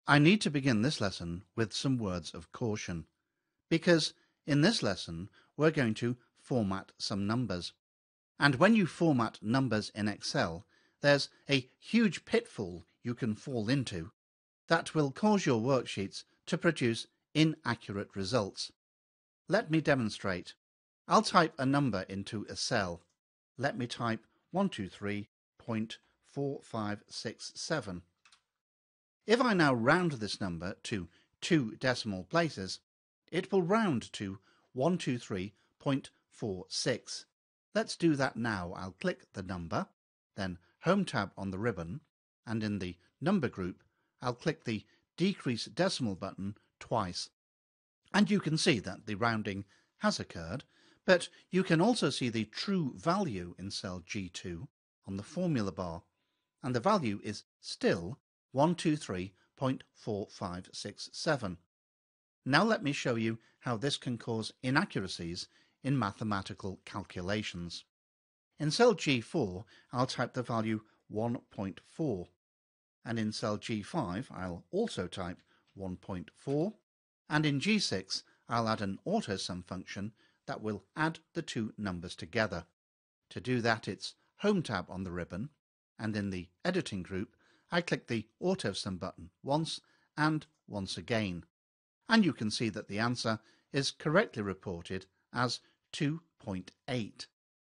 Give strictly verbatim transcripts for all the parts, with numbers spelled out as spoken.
I need to begin this lesson with some words of caution, because in this lesson we're going to format some numbers. And when you format numbers in Excel, there's a huge pitfall you can fall into that will cause your worksheets to produce inaccurate results. Let me demonstrate. I'll type a number into a cell. Let me type one two three point four five six seven. If I now round this number to two decimal places, it will round to one two three point four six. Let's do that now. I'll click the number, then Home tab on the ribbon, and in the number group, I'll click the decrease decimal button twice. And you can see that the rounding has occurred, but you can also see the true value in cell G two on the formula bar, and the value is still one two three point four five six seven. Now let me show you how this can cause inaccuracies in mathematical calculations. In cell G four, I'll type the value one point four, and in cell G five, I'll also type one point four, and in G six, I'll add an AutoSum function that will add the two numbers together. To do that, it's Home tab on the ribbon, and in the editing group, I click the AutoSum button once and once again, and you can see that the answer is correctly reported as two point eight.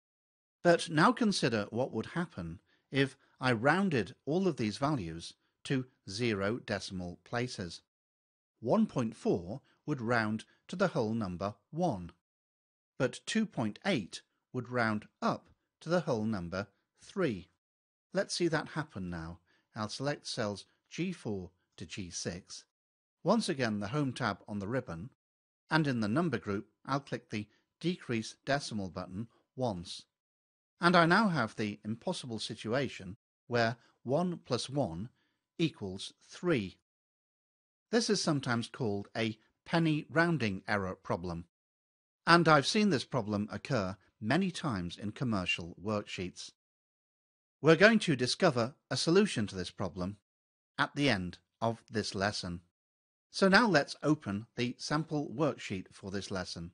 But now consider what would happen if I rounded all of these values to zero decimal places. one point four would round to the whole number one, but two point eight would round up to the whole number three. Let's see that happen now. I'll select cells G four to G six. Once again the Home tab on the ribbon, and in the number group I'll click the decrease decimal button once. And I now have the impossible situation where one plus one equals three. This is sometimes called a penny rounding error problem, and I've seen this problem occur many times in commercial worksheets. We're going to discover a solution to this problem at the end of this lesson. So now let's open the sample worksheet for this lesson.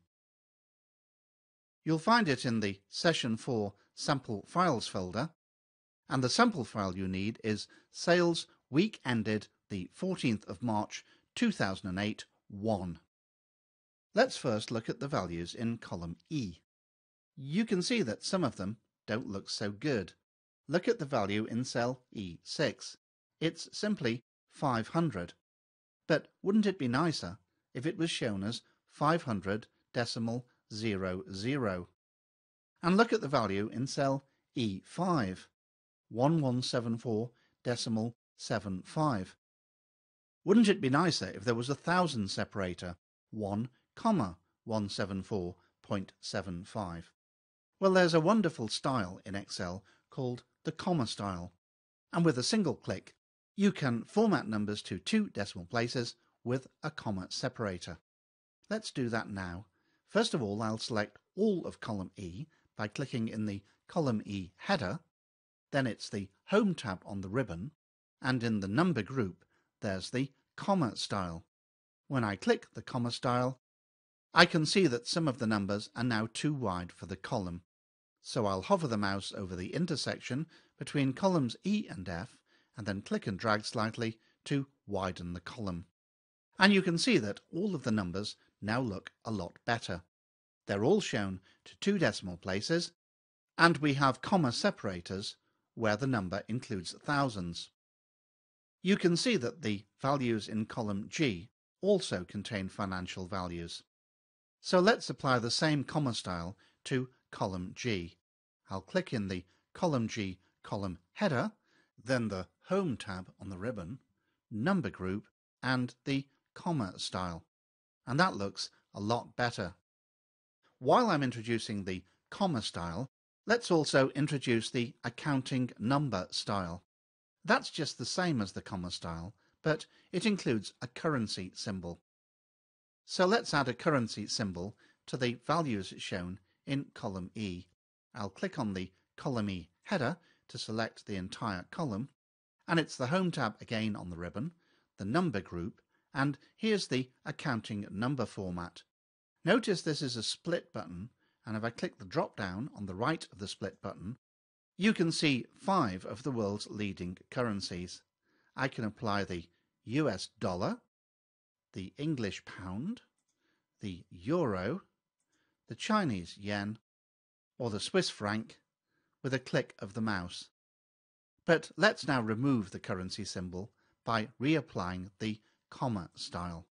You'll find it in the Session four Sample Files folder, and the sample file you need is Sales Week Ended the fourteenth of March two thousand eight one. Let's first look at the values in column E. You can see that some of them don't look so good. Look at the value in cell E six. It's simply five hundred. But wouldn't it be nicer if it was shown as five hundred decimal zero zero? And look at the value in cell E five, one one seven four decimal seven five. Wouldn't it be nicer if there was a thousand separator, one comma one seven four point seven five? Well, there's a wonderful style in Excel called the comma style, and with a single click you can format numbers to two decimal places with a comma separator. Let's do that now. First of all, I'll select all of column E by clicking in the column E header, then it's the Home tab on the ribbon, and in the number group there's the comma style. When I click the comma style, I can see that some of the numbers are now too wide for the column. So I'll hover the mouse over the intersection between columns E and F and then click and drag slightly to widen the column. And you can see that all of the numbers now look a lot better. They're all shown to two decimal places, and we have comma separators where the number includes thousands. You can see that the values in column G also contain financial values. So let's apply the same comma style to column G. I'll click in the column G column header, then the Home tab on the ribbon, number group, and the comma style. And that looks a lot better. While I'm introducing the comma style, let's also introduce the accounting number style. That's just the same as the comma style, but it includes a currency symbol. So let's add a currency symbol to the values shown in column E. I'll click on the column E header to select the entire column, and it's the Home tab again on the ribbon, the number group, and here's the accounting number format. Notice this is a split button, and if I click the drop down on the right of the split button, you can see five of the world's leading currencies. I can apply the U S dollar, the English pound, the euro, the Chinese yen, or the Swiss franc with a click of the mouse. But let's now remove the currency symbol by reapplying the comma style.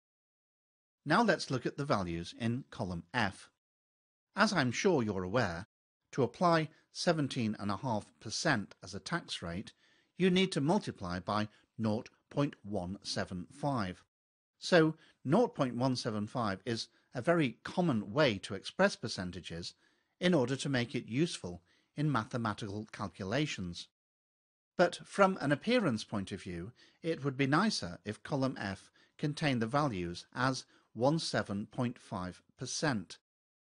Now let's look at the values in column F. As I'm sure you're aware, to apply seventeen point five percent as a tax rate, you need to multiply by zero point one seven five. So zero point one seven five is a very common way to express percentages in order to make it useful in mathematical calculations. But from an appearance point of view, it would be nicer if column F contained the values as seventeen point five percent.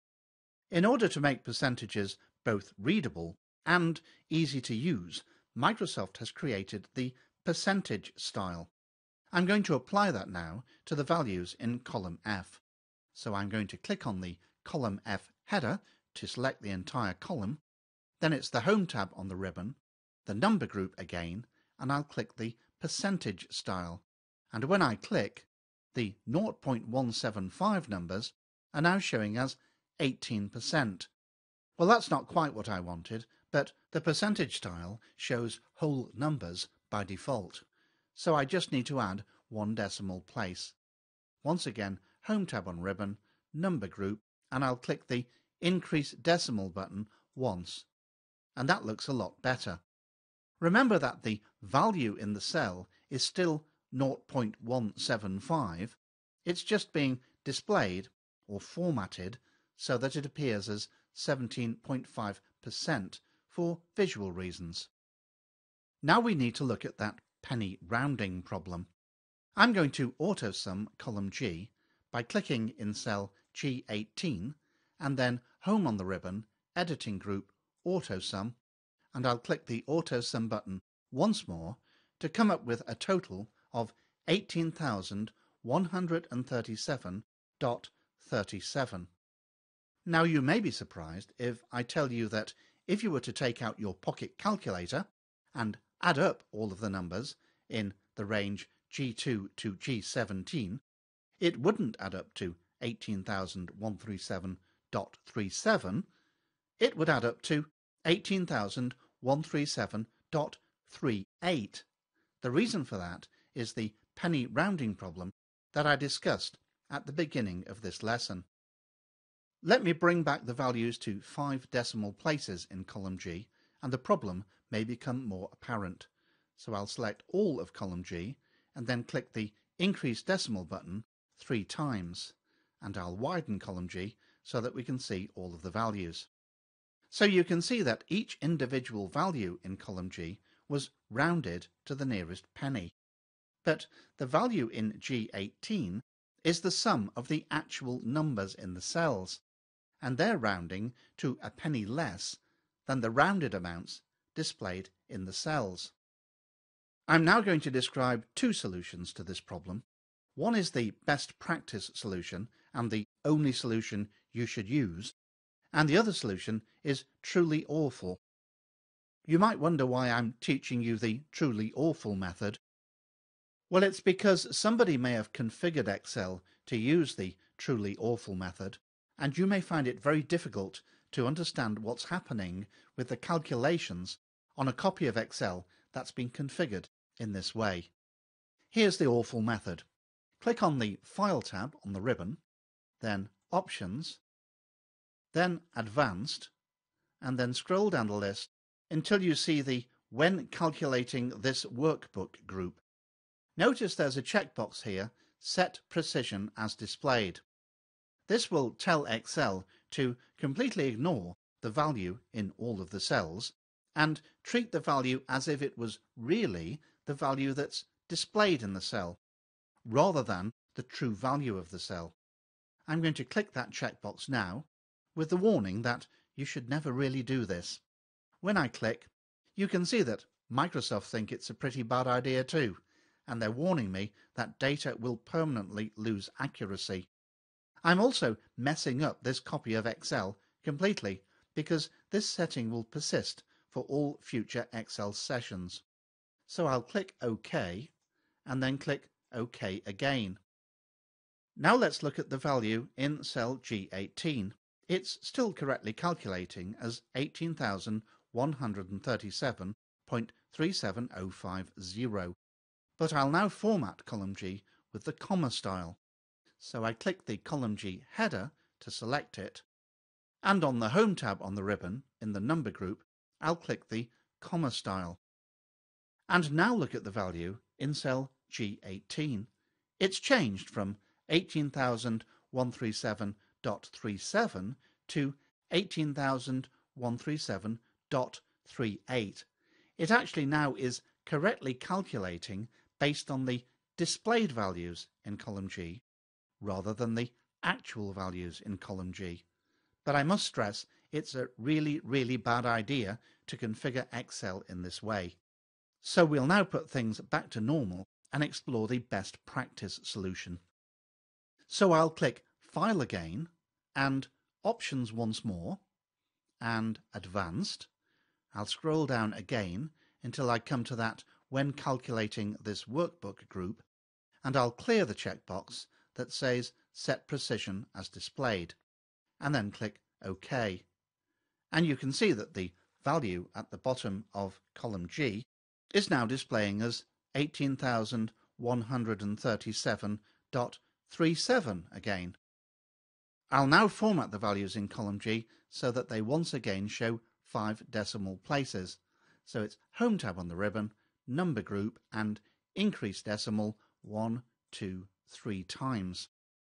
In order to make percentages both readable and easy to use, Microsoft has created the percentage style. I'm going to apply that now to the values in column F. So I'm going to click on the column F header to select the entire column. Then it's the Home tab on the ribbon, the number group again, and I'll click the percentage style. And when I click, the zero point one seven five numbers are now showing as eighteen percent. Well, that's not quite what I wanted, but the percentage style shows whole numbers by default. So I just need to add one decimal place. Once again, Home tab on ribbon, number group, and I'll click the Increase Decimal button once. And that looks a lot better. Remember that the value in the cell is still zero point one seven five. It's just being displayed or formatted so that it appears as seventeen point five percent for visual reasons. Now we need to look at that penny rounding problem. I'm going to AutoSum column G by clicking in cell G eighteen and then Home on the ribbon, Editing Group, AutoSum, and I'll click the AutoSum button once more to come up with a total of eighteen thousand one hundred thirty-seven point three seven. Now you may be surprised if I tell you that if you were to take out your pocket calculator and add up all of the numbers in the range G two to G seventeen, it wouldn't add up to eighteen thousand one hundred thirty-seven point three seven, it would add up to eighteen thousand one hundred thirty-seven point three eight. The reason for that is the penny rounding problem that I discussed at the beginning of this lesson. Let me bring back the values to five decimal places in column G, and the problem may become more apparent. So I'll select all of column G and then click the Increase Decimal button three times, and I'll widen column G so that we can see all of the values. So you can see that each individual value in column G was rounded to the nearest penny. But the value in G eighteen is the sum of the actual numbers in the cells, and they're rounding to a penny less than the rounded amounts displayed in the cells. I'm now going to describe two solutions to this problem. One is the best practice solution and the only solution you should use, and the other solution is truly awful. You might wonder why I'm teaching you the truly awful method. Well, it's because somebody may have configured Excel to use the truly awful method, and you may find it very difficult to understand what's happening with the calculations on a copy of Excel that's been configured in this way. Here's the awful method. Click on the File tab on the ribbon, then Options, then Advanced, and then scroll down the list until you see the When Calculating This Workbook group. Notice there's a checkbox here, Set Precision as Displayed. This will tell Excel to completely ignore the value in all of the cells and treat the value as if it was really the value that's displayed in the cell, rather than the true value of the cell. I'm going to click that checkbox now, with the warning that you should never really do this. When I click, you can see that Microsoft think it's a pretty bad idea too, and they're warning me that data will permanently lose accuracy. I'm also messing up this copy of Excel completely because this setting will persist for all future Excel sessions. So I'll click OK and then click OK again. Now let's look at the value in cell G eighteen. It's still correctly calculating as eighteen thousand one hundred thirty-seven point three seven zero five zero. But I'll now format column G with the comma style. So I click the column G header to select it, and on the Home tab on the ribbon in the number group, I'll click the comma style. And now look at the value in cell G eighteen. It's changed from eighteen thousand one hundred thirty-seven point three seven to eighteen thousand one hundred thirty-seven point three eight. It actually now is correctly calculating based on the displayed values in column G rather than the actual values in column G. But I must stress it's a really, really bad idea to configure Excel in this way. So we'll now put things back to normal and explore the best practice solution. So I'll click File again and Options once more and Advanced. I'll scroll down again until I come to that when calculating this workbook group, and I'll clear the checkbox that says Set Precision as Displayed, and then click OK. And you can see that the value at the bottom of column G is now displaying as eighteen thousand one hundred thirty-seven point three seven again. I'll now format the values in column G so that they once again show five decimal places. So it's Home tab on the ribbon, number group, and increase decimal one, two, three times.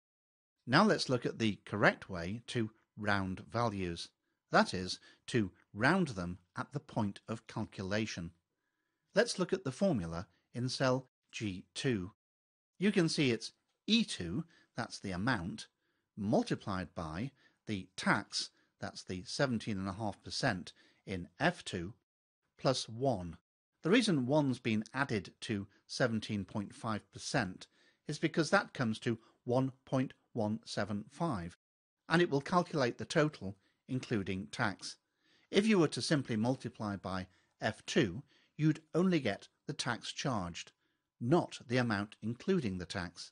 Now let's look at the correct way to round values. That is, to round them at the point of calculation. Let's look at the formula in cell G two. You can see it's E two, that's the amount, multiplied by the tax, that's the seventeen point five percent in F two, plus one. The reason one's been added to seventeen point five percent is because that comes to one point one seven five, and it will calculate the total including tax. If you were to simply multiply by F two, you'd only get the tax charged, not the amount including the tax.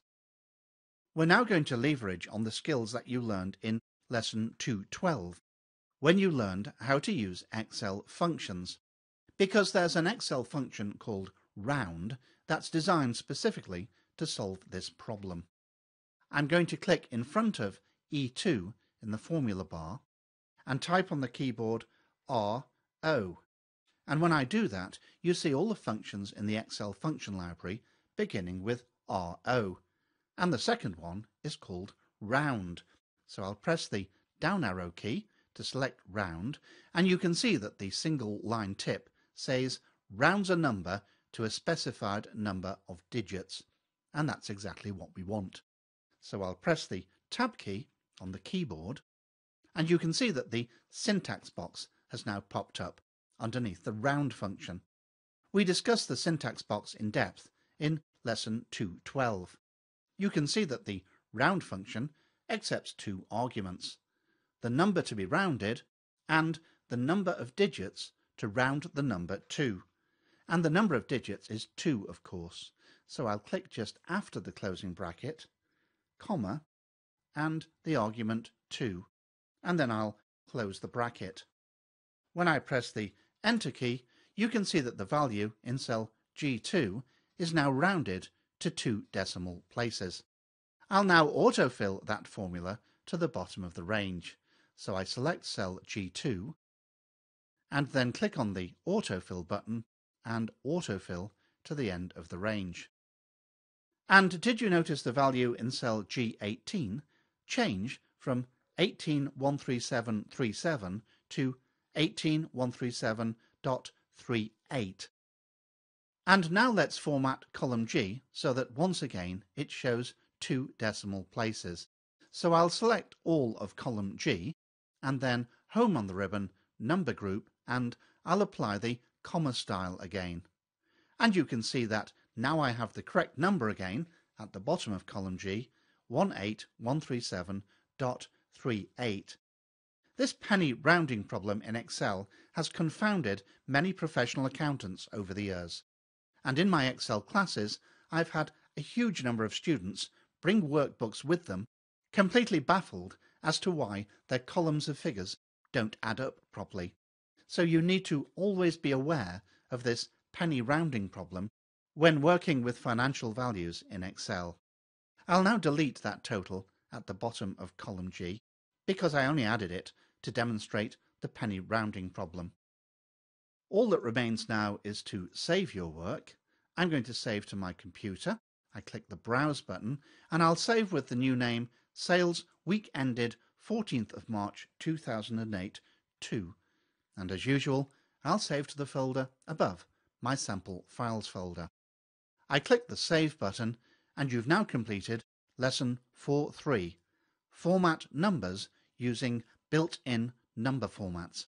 We're now going to leverage on the skills that you learned in lesson two twelve, when you learned how to use Excel functions, because there's an Excel function called round that's designed specifically to solve this problem. I'm going to click in front of E two in the formula bar and type on the keyboard R O. And when I do that, you see all the functions in the Excel function library beginning with R O. And the second one is called round. So I'll press the down arrow key to select round, and you can see that the single line tip says rounds a number to a specified number of digits. And that's exactly what we want. So I'll press the tab key on the keyboard, and you can see that the syntax box has now popped up underneath the round function. We discussed the syntax box in depth in lesson two twelve. You can see that the round function accepts two arguments, the number to be rounded and the number of digits to round the number to. And the number of digits is two, of course. So I'll click just after the closing bracket, comma, and the argument two, and then I'll close the bracket. When I press the Enter key, you can see that the value in cell G two is now rounded to two decimal places. I'll now autofill that formula to the bottom of the range. So I select cell G two and then click on the autofill button and autofill to the end of the range. And did you notice the value in cell G eighteen change from eighteen thousand one hundred thirty-seven point three seven to eighteen thousand one hundred thirty-seven point three eight? And now let's format column G so that once again it shows two decimal places. So I'll select all of column G and then Home on the ribbon, number group, and I'll apply the comma style again. And you can see that Now I have the correct number again at the bottom of column G, one eight one three seven dot three eight. This penny rounding problem in Excel has confounded many professional accountants over the years. And in my Excel classes, I've had a huge number of students bring workbooks with them, completely baffled as to why their columns of figures don't add up properly. So you need to always be aware of this penny rounding problem when working with financial values in Excel. I'll now delete that total at the bottom of column G because I only added it to demonstrate the penny rounding problem. All that remains now is to save your work. I'm going to save to my computer. I click the Browse button and I'll save with the new name Sales Week Ended fourteenth of March two thousand eight two. And as usual, I'll save to the folder above, my Sample Files folder. I click the Save button and you've now completed Lesson four three, Format Numbers using built-in number formats.